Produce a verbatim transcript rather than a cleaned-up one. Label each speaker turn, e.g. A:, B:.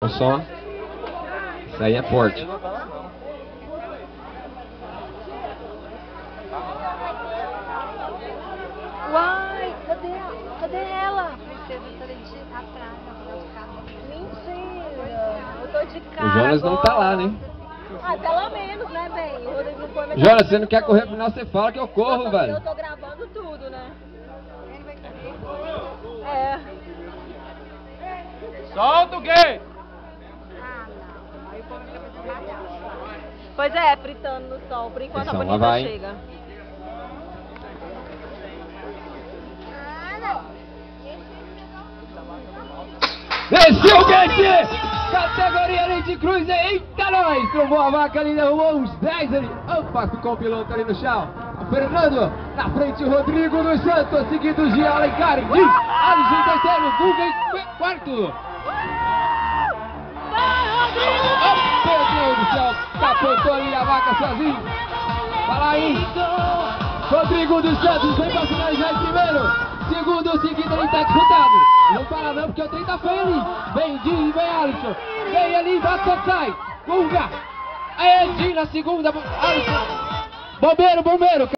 A: Só. Isso aí é forte.
B: Uai, cadê, cadê ela? Mentira, eu tô de cara.
A: O Jonas não tá lá, né?
B: Ah, pelo menos, né, bem? O Rodrigo não foi, mas
A: Jonas, você não quer correr pro final, você fala que eu corro,
B: eu tô,
A: velho.
B: eu tô gravando tudo, né? É.
C: Solta o gay!
B: Ah, não. Aí o povo fica fazendo bagaço. Pois é, fritando no sol, por enquanto
A: Atenção,
B: a
A: lá
B: bonita
A: vai.
B: chega.
A: Desceu o Guete! Categoria ali de cruz, eita nós! Trovou a vaca ali, derrubou uns dez ali. Opa, ficou o piloto ali no chão. O Fernando, na frente o Rodrigo dos Santos, seguido de Alencar, de Alisson em terceiro, Guga em quarto. Oh, meu Deus do céu, capotou ali a vaca sozinho. Fala aí, Rodrigo dos Santos vem pra finalizar em primeiro. Segundo, seguido, ele tá disputado. Não para não, porque o trem tá feio ali. Vem Dinho, vem Alisson. Vem ali, bate, sai. Guga. Aê, Dinho na segunda. Alisson. Bombeiro, bombeiro.